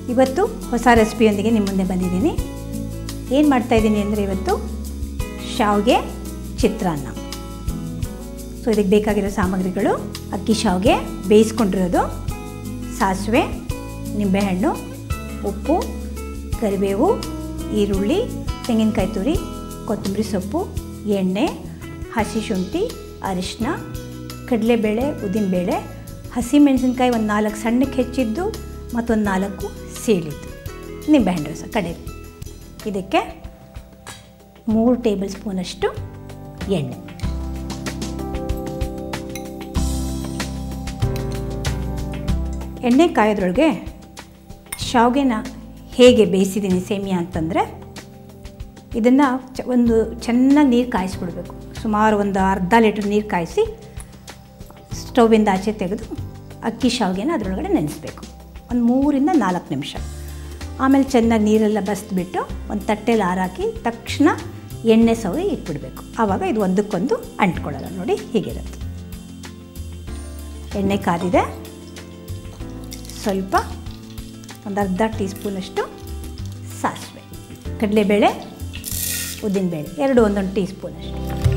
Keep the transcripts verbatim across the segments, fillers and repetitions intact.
ಇವತ್ತು ಹೊಸ ರೆಸಿಪಿಯೊಂದಿಗೆ ನಿಮ್ಮ ಮುಂದೆ ಬಂದಿದ್ದೀನಿ. ಏನು ಮಾಡ್ತಾಯಿದ್ದೀನಿ ಅಂದರೆ ಇವತ್ತು ಶಾವಿಗೆ ಚಿತ್ರಾನ್ನ. ಸೊ ಇದಕ್ಕೆ ಬೇಕಾಗಿರೋ ಸಾಮಗ್ರಿಗಳು: ಅಕ್ಕಿ ಶಾವಿಗೆ ಬೇಯಿಸ್ಕೊಂಡಿರೋದು, ಸಾಸಿವೆ, ನಿಂಬೆಹಣ್ಣು, ಉಪ್ಪು, ಕರಿಬೇವು, ಈರುಳ್ಳಿ, ತೆಂಗಿನಕಾಯಿ ತುರಿ, ಕೊತ್ತಂಬರಿ ಸೊಪ್ಪು, ಎಣ್ಣೆ, ಹಸಿ ಶುಂಠಿ, ಅರಿಶಿನ, ಕಡಲೆಬೇಳೆ, ಉದ್ದಿನಬೇಳೆ, ಹಸಿಮೆಣಸಿನ್ಕಾಯಿ ಒಂದು ನಾಲ್ಕು ಸಣ್ಣಕ್ಕೆ ಹೆಚ್ಚಿದ್ದು ಮತ್ತೊಂದು ನಾಲ್ಕು ಸೀಳಿದ್ದು, ನಿಂಬೆಹಣ್ಣು ರಸ, ಕಡಲೆ. ಇದಕ್ಕೆ ಮೂರು ಟೇಬಲ್ ಸ್ಪೂನಷ್ಟು ಎಣ್ಣೆ. ಎಣ್ಣೆ ಕಾಯೋದ್ರೊಳಗೆ ಶಾವಿಗೆನ ಹೇಗೆ ಬೇಯಿಸಿದ್ದೀನಿ ಸೇಮಿಯಾ ಅಂತಂದರೆ, ಇದನ್ನು ಚ ಒಂದು ಚೆನ್ನಾಗಿ ನೀರು ಕಾಯಿಸ್ಬಿಡ್ಬೇಕು. ಸುಮಾರು ಒಂದು ಅರ್ಧ ಲೀಟ್ರ್ ನೀರು ಕಾಯಿಸಿ ಸ್ಟೌವಿಂದ ಆಚೆ ತೆಗೆದು ಅಕ್ಕಿ ಶಾವಿಗೆನ ಅದರೊಳಗಡೆ ನೆನೆಸ್ಬೇಕು ಒಂದು ಮೂರಿಂದ ನಾಲ್ಕು ನಿಮಿಷ. ಆಮೇಲೆ ಚೆನ್ನಾಗಿ ನೀರೆಲ್ಲ ಬಸ್ದುಬಿಟ್ಟು ಒಂದು ತಟ್ಟೆಲಿ ಹಾರಾಕಿ ತಕ್ಷಣ ಎಣ್ಣೆ ಸವರಿ ಇಟ್ಬಿಡಬೇಕು. ಆವಾಗ ಇದು ಒಂದಕ್ಕೊಂದು ಅಂಟ್ಕೊಳ್ಳಲ್ಲ. ನೋಡಿ ಹೀಗಿರುತ್ತೆ. ಎಣ್ಣೆ ಕಾದಿದೆ. ಸ್ವಲ್ಪ ಒಂದು ಅರ್ಧ ಟೀ ಸ್ಪೂನಷ್ಟು ಸಾಸಿವೆ, ಕಡಲೆಬೇಳೆ, ಉದ್ದಿನಬೇಳೆ ಎರಡು ಒಂದೊಂದು ಟೀ ಸ್ಪೂನಷ್ಟು.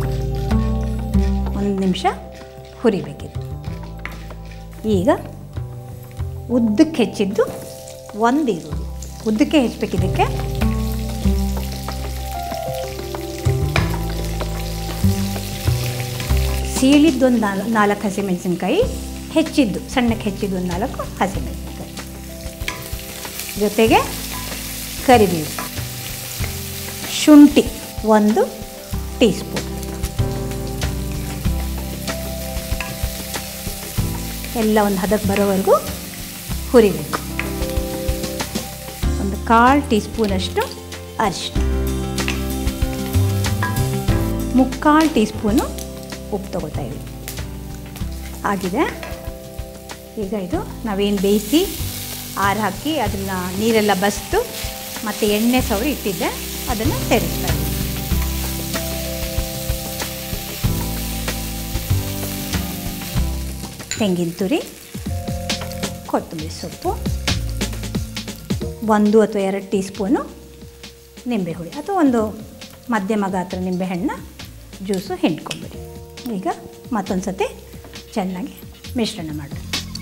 ಒಂದು ನಿಮಿಷ ಹುರಿಬೇಕಿದೆ. ಈಗ ಉದ್ದಕ್ಕೆ ಹೆಚ್ಚಿದ್ದು ಒಂದು ಈರುಳ್ಳಿ, ಉದ್ದಕ್ಕೆ ಹೆಚ್ಚಬೇಕಿದ್ದಕ್ಕೆ. ಸೀಳಿದ್ದೊಂದು ನಾಲ್ಕು ನಾಲ್ಕು ಹಸಿಮೆಣಸಿನ್ಕಾಯಿ, ಹೆಚ್ಚಿದ್ದು ಸಣ್ಣಕ್ಕೆ ಹೆಚ್ಚಿದ್ದು ಒಂದು ನಾಲ್ಕು ಹಸಿಮೆಣಸಿನ್ಕಾಯಿ, ಜೊತೆಗೆ ಕರಿಬೇವು, ಶುಂಠಿ ಒಂದು ಟೀ ಸ್ಪೂನ್, ಎಲ್ಲ ಒಂದು ಹದಕ್ಕೆ ಬರೋವರೆಗೂ ಹುರಿಬೇಕು. ಒಂದು ಕಾಲು ಟೀ ಸ್ಪೂನಷ್ಟು ಅರಿಶಿನ, ಮುಕ್ಕಾಲು ಟೀ ಸ್ಪೂನು ಉಪ್ಪು ತೊಗೊಳ್ತಾ ಇದ್ದೀವಿ. ಆಗಿದೆ. ಈಗ ಇದು ನಾವೇನು ಬೇಯಿಸಿ ಆರು ಹಾಕಿ ಅದನ್ನು ನೀರೆಲ್ಲ ಬಸ್ದು ಮತ್ತು ಎಣ್ಣೆ ಸವರಿ ಇಟ್ಟಿದ್ದೆ, ಅದನ್ನು ಸೇರಿಸ್ತಾ ಇದ್ದೀವಿ. ತೆಂಗಿನ ತುರಿ, ಕೊತ್ತಂಬರಿ ಸೊಪ್ಪು, ಒಂದು ಅಥವಾ ಎರಡು ಟೀ ಸ್ಪೂನು ನಿಂಬೆ ಹುಳಿ ಅಥವಾ ಒಂದು ಮಧ್ಯಮ ಗಾತ್ರ ನಿಂಬೆಹಣ್ಣು ಜ್ಯೂಸು ಹಿಂಡ್ಕೊಂಬಿಡಿ. ಈಗ ಮತ್ತೊಂದು ಸತಿ ಚೆನ್ನಾಗಿ ಮಿಶ್ರಣ ಮಾಡಿ.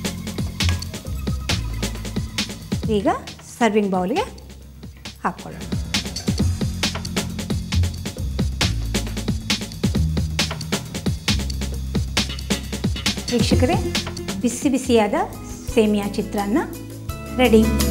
ಈಗ ಸರ್ವಿಂಗ್ ಬೌಲ್ಗೆ ಹಾಕ್ಕೊಳ್ಳೋಣ. ವೀಕ್ಷಕರೇ, ಬಿಸಿ ಬಿಸಿಯಾದ ಸೇಮಿಯಾ ಚಿತ್ರಾನ್ನ ರೆಡಿ.